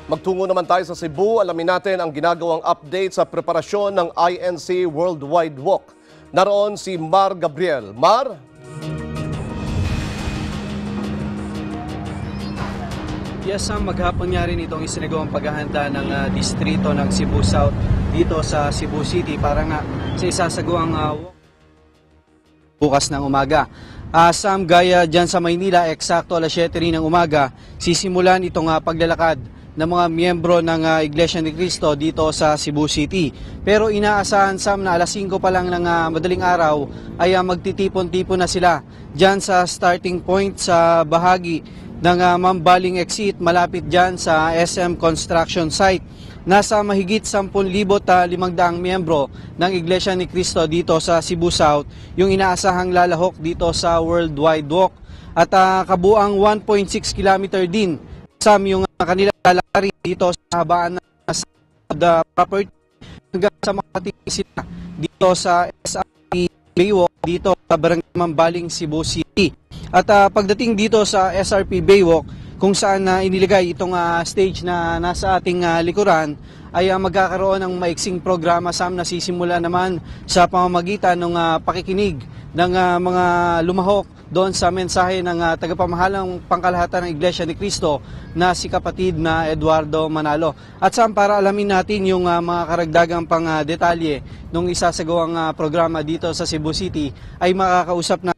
Magtungo naman tayo sa Cebu. Alamin natin ang ginagawang update sa preparasyon ng INC Worldwide Walk. Naroon si Mar Gabriel. Mar? Yes, maghapon nga rin itong isinagawang paghahanda ng distrito ng Cebu South dito sa Cebu City para nga sa isasagawang walk bukas ng umaga. Sam, gaya dyan sa Maynila, eksakto alas 7 rin ng umaga, sisimulan itong paglalakad ng mga miyembro ng Iglesia ni Cristo dito sa Cebu City. Pero inaasahan, Sam, na alas 5 pa lang ng madaling araw ay magtitipon-tipon na sila dyan sa starting point sa bahagi ng Mambaling Exit malapit dyan sa SM Construction Site. Nasa mahigit 10,500 miyembro ng Iglesia ni Cristo dito sa Cebu South yung inaasahang lalahok dito sa Worldwide Walk. At kabuang 1.6 kilometer din Sam yung kanilang lalakari dito sa habaan ng property hanggang sa makatingin sila dito sa SRP Baywalk dito sa Barangay Mambaling, Cebu City. At pagdating dito sa SRP Baywalk, kung saan iniligay itong stage na nasa ating likuran, ay magkakaroon ng maiksing programa, Sam, na sisimula naman sa pamamagitan ng pakikinig ng mga lumahok doon sa mensahe ng tagapamahalang pangkalahatan ng Iglesia ni Cristo na si kapatid na Eduardo Manalo. At Sam, para alamin natin yung mga karagdagang pang detalye nung isasagawang programa dito sa Cebu City, ay makakausap na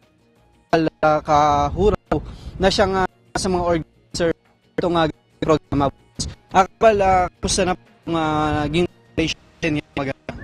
Kahuraw na siyang sa mga organizer itong programa. Akbal, kumusta na naging operation yung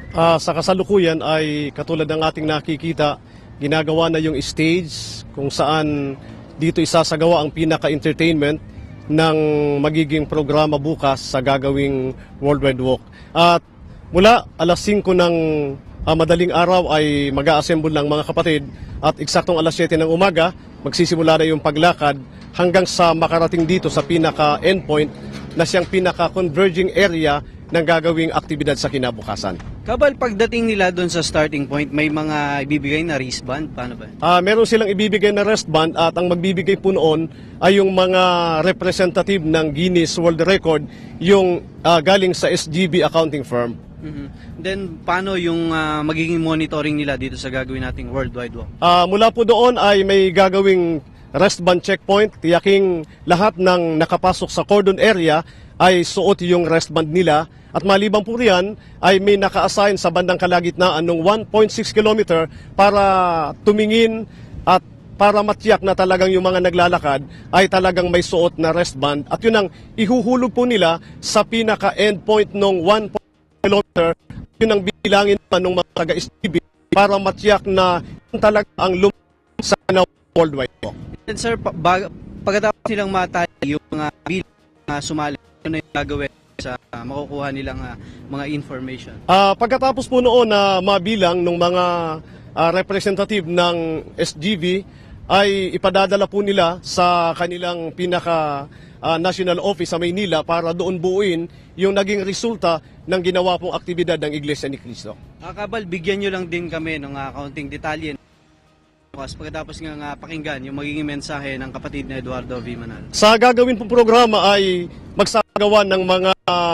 sa kasalukuyan ay katulad ng ating nakikita, ginagawa na yung stage kung saan dito isasagawa ang pinaka-entertainment ng magiging programa bukas sa gagawing Worldwide Walk. At mula alas 5 ng madaling araw ay mag-a-assemble ng mga kapatid at eksaktong alas 7 ng umaga magsisimula na yung paglakad hanggang sa makarating dito sa pinaka-endpoint na siyang pinaka-converging area ng gagawing aktibidad sa kinabukasan. Kabal, pagdating nila doon sa starting point, may mga ibibigay na wristband? Paano ba? Meron silang ibibigay na wristband at ang magbibigay po noon ay yung mga representative ng Guinness World Record, yung galing sa SGB accounting firm. Then, paano yung magiging monitoring nila dito sa gagawin nating Worldwide Walk? Mula po doon ay may gagawing wristband checkpoint, tiyaking lahat ng nakapasok sa cordon area ay suot yung wristband nila. At maliban po riyan ay may naka-assign sa bandang kalagitnaan ng 1.6 kilometer para tumingin at para matiyak na talagang yung mga naglalakad ay talagang may suot na wristband. At yun ang ihuhulog po nila sa pinaka-endpoint ng 1.6 kilometer. Yun ang bilangin pa ng mga taga-STB para matiyak na talaga ang lumabas sa Worldwide Walk. And sir, pagkatapos nilang matali yung mga bilang na sumali, ano yung gagawin sa makukuha nilang mga information? Pagkatapos po noon na mabilang ng mga representative ng SGV, ay ipadadala po nila sa kanilang pinaka national office sa Maynila para doon buuin yung naging resulta ng ginawa pong aktibidad ng Iglesia ni Cristo. Kabal, bigyan nyo lang din kami ng kaunting detalye pagkatapos nga pakinggan yung magiging mensahe ng kapatid na Eduardo V. Manalo. Sa gagawin pong programa ay magsagawa ng mga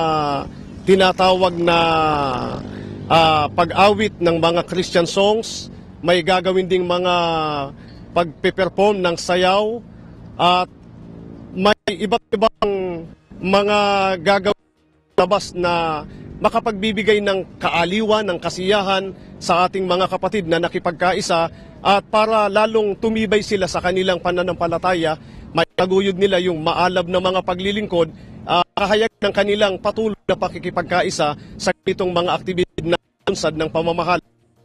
tinatawag na pag-awit ng mga Christian songs, may gagawin ding mga pagpe-perform ng sayaw at may iba't ibang mga gagawin labas na makapagbibigay ng kaaliwan, ng kasiyahan sa ating mga kapatid na nakipagkaisa at para lalong tumibay sila sa kanilang pananampalataya, may taguyod nila yung maalab na mga paglilingkod, kahayag ng kanilang patuloy na pakikipagkaisa sa itong mga aktibidad na unsad ng pamamahal.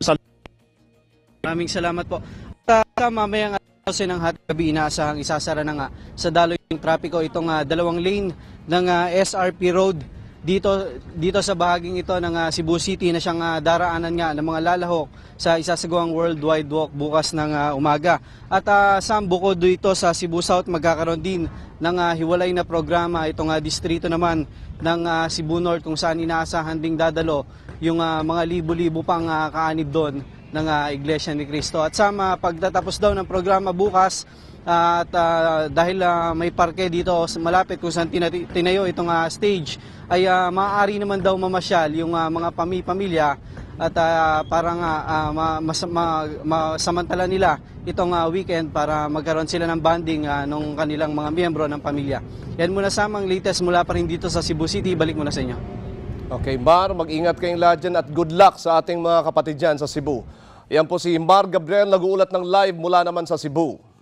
Maraming salamat po. Mamayang kasi ng gabi inaasahang isasara na nga sa daloy ng trapiko itong dalawang lane ng SRP Road dito sa bahaging ito ng Cebu City na siyang daraanan nga ng mga lalahok sa isasagawang Worldwide Walk bukas ng umaga. At Sam, bukod dito sa Cebu South, magkakaroon din ng hiwalay na programa itong distrito naman ng Cebu North kung saan inaasahan ding dadalo yung mga libo-libo pang kaanib doon ng Iglesia ni Cristo. At Sam, pagtatapos daw ng programa bukas At dahil may parke dito malapit kung saan tinayo itong stage, ay maaari naman daw mamasyal yung mga pamilya at parang masamantala nila itong weekend para magkaroon sila ng bonding ng kanilang mga miyembro ng pamilya. Yan muna samang latest mula pa rin dito sa Cebu City. Balik muna sa inyo. Okay, Mar, mag-ingat kayong lahat dyan at good luck sa ating mga kapatid dyan sa Cebu. Yan po si Mar Gabriel, nag-uulat ng live mula naman sa Cebu.